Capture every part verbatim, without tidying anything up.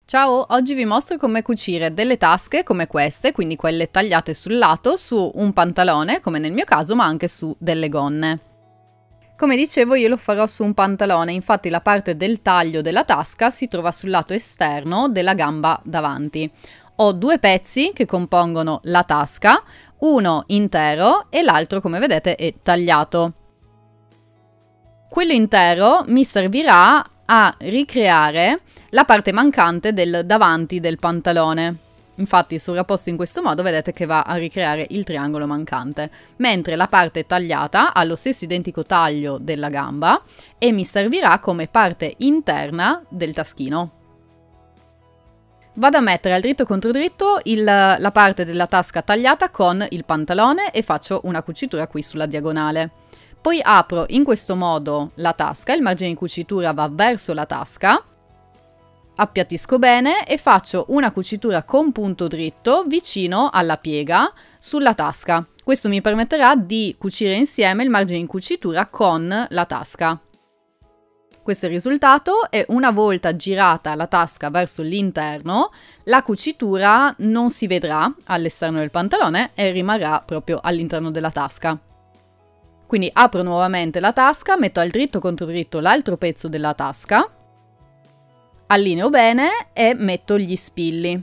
Ciao, oggi vi mostro come cucire delle tasche come queste, quindi quelle tagliate sul lato, su un pantalone, come nel mio caso, ma anche su delle gonne. Come dicevo, io lo farò su un pantalone, infatti la parte del taglio della tasca si trova sul lato esterno della gamba davanti. Ho due pezzi che compongono la tasca, uno intero e l'altro, come vedete, è tagliato. Quello intero mi servirà a ricreare la parte mancante del davanti del pantalone. Infatti, sovrapposto in questo modo, vedete che va a ricreare il triangolo mancante, mentre la parte tagliata ha lo stesso identico taglio della gamba e mi servirà come parte interna del taschino. Vado a mettere al dritto contro dritto il, la parte della tasca tagliata con il pantalone e faccio una cucitura qui sulla diagonale. Poi apro in questo modo la tasca, il margine di cucitura va verso la tasca, appiattisco bene e faccio una cucitura con punto dritto vicino alla piega sulla tasca. Questo mi permetterà di cucire insieme il margine di cucitura con la tasca. Questo è il risultato e una volta girata la tasca verso l'interno, la cucitura non si vedrà all'esterno del pantalone e rimarrà proprio all'interno della tasca. Quindi apro nuovamente la tasca, metto al dritto contro dritto l'altro pezzo della tasca, allineo bene e metto gli spilli.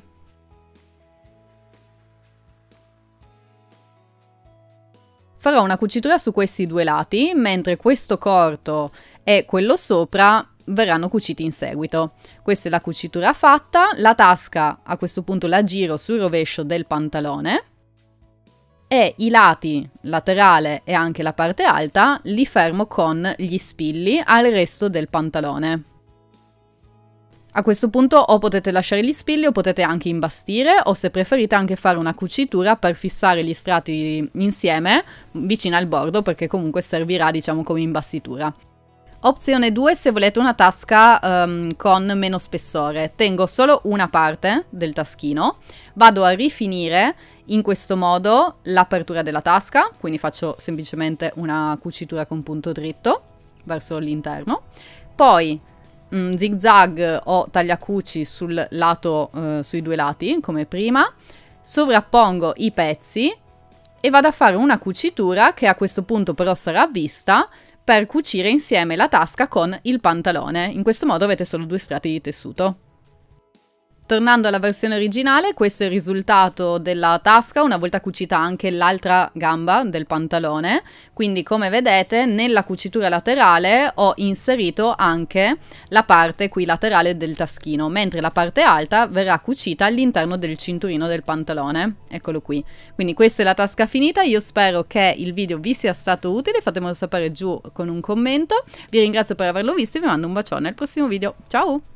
Farò una cucitura su questi due lati, mentre questo corto e quello sopra verranno cuciti in seguito. Questa è la cucitura fatta, la tasca a questo punto la giro sul rovescio del pantalone e i lati, laterale e anche la parte alta, li fermo con gli spilli al resto del pantalone. A questo punto o potete lasciare gli spilli o potete anche imbastire o se preferite anche fare una cucitura per fissare gli strati insieme vicino al bordo perché comunque servirà diciamo come imbastitura. Opzione due se volete una tasca um, con meno spessore. Tengo solo una parte del taschino, vado a rifinire in questo modo l'apertura della tasca, quindi faccio semplicemente una cucitura con punto dritto verso l'interno, poi mm, zig zag o tagliacuci sul lato, eh, sui due lati come prima, sovrappongo i pezzi e vado a fare una cucitura che a questo punto però sarà vista per cucire insieme la tasca con il pantalone. In questo modo avete solo due strati di tessuto. Tornando alla versione originale, questo è il risultato della tasca una volta cucita anche l'altra gamba del pantalone, quindi come vedete nella cucitura laterale ho inserito anche la parte qui laterale del taschino, mentre la parte alta verrà cucita all'interno del cinturino del pantalone, eccolo qui. Quindi questa è la tasca finita, io spero che il video vi sia stato utile, fatemelo sapere giù con un commento, vi ringrazio per averlo visto e vi mando un bacione al prossimo video, ciao!